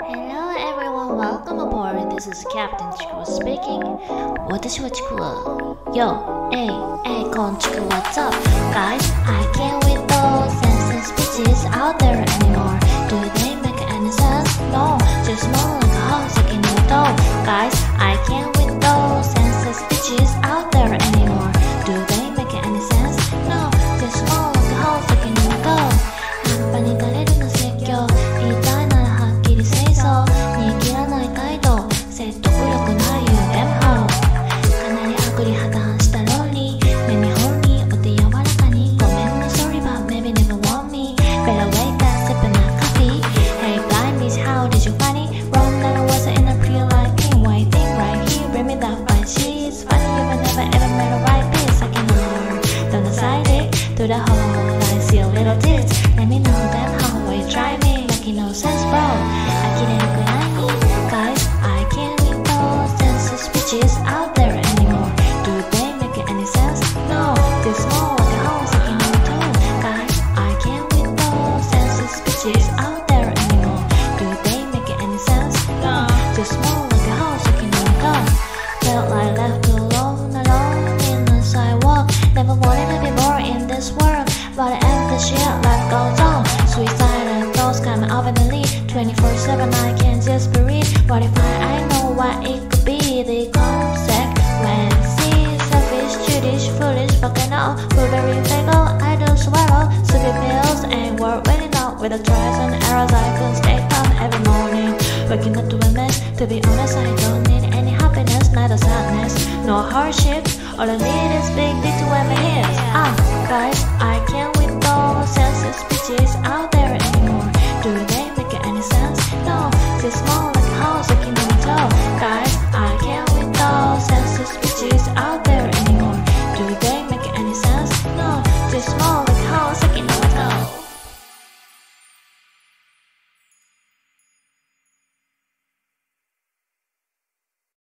Hello everyone, welcome aboard. This is Captain Chiku speaking. 私はチクワ。Yo, hey, hey, Kon Chikuwa, what's up? Guys, I can't with those senseless bitches out there anymore. Do they make any sense? No, just more like a house like in the door. Guys, I can't with those senseless bitches out there anymore. Do they make any sense? No, just more like a house like in the door. 半端になれるの説教。言いたいならはっきりsay so。煮切らない態度。説得力ない言うでも。かなり悪理破綻した論理。耳本にお手柔らかに。ごめんね sorry but maybe never want me. Better wake up sipping a coffee. Hey guy miss how did you find it? Wrong that I wasn't in a pre-liking waiting right here. Bring me that white sheets. Funny you will never ever made a right piece. I can learn. Don't decide it. To the whole I see a little tits. Let me know then how you try me. Making no sense bro. 呆れるくらいに Guys, I can't with those senseless bitches out there anymore. Do they make any sense? No, this more like a whole second or two. Guys, I can't with those senseless bitches out there anymore. Do they make any sense? No, this more like a whole second or two. Felt like left alone in the sidewalk. Never wanted to be more in this world. But I am the shit life goes on. Suicidal thoughts coming over the lead. 24/7 I can't just breathe. What if I know what it could be? The consequences. Selfish, Jewish, foolish, fucking up. Foolery, fatal, I do swallow. Stupid pills ain't worth waiting out. With the trials and errors I couldn't stay calm every morning. Waking up to a mess. To be honest I don't need any happiness. Neither sadness, no hardship. All I need is big dick to wear my hits. Guys, I